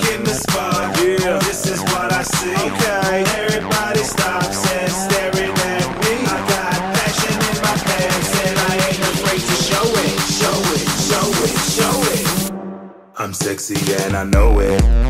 in the spot. Yeah. This is what I see. Okay. Everybody stops and staring at me. I got passion in my pants and I ain't afraid to show it. Show it, show it, show it. I'm sexy and I know it.